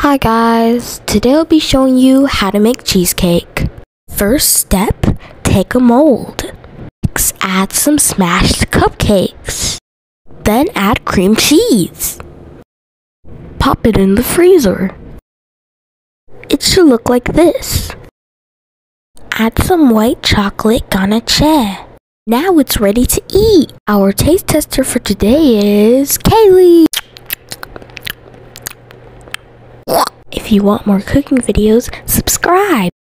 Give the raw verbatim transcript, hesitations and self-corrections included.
Hi guys, today I'll be showing you how to make cheesecake. First step, take a mold. Next, add some smashed cupcakes. Then add cream cheese. Pop it in the freezer. It should look like this. Add some white chocolate ganache. Now it's ready to eat. Our taste tester for today is Kaylee. If you want more cooking videos, subscribe.